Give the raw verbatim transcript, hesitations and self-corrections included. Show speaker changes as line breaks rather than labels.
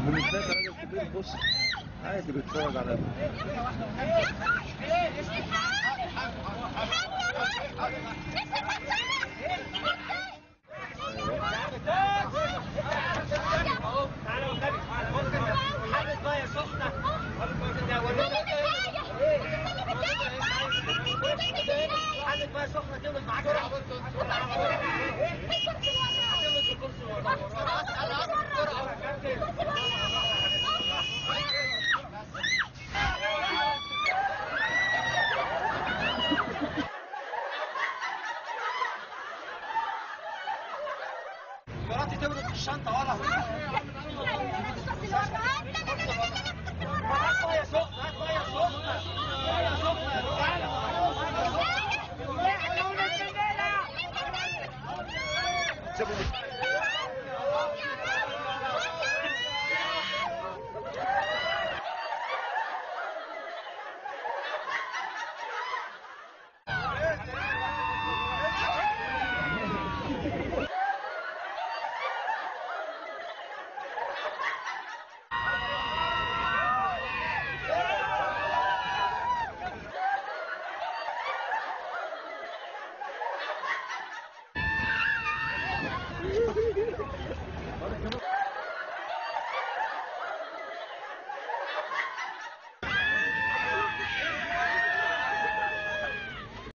بالنسبه لك راجل كبير بص عادي بيتفرج على
مراتي تولد في الشنطه ورا. هات ميه سخنه، هات ميه سخنه، ميه سخنه يا رجاله.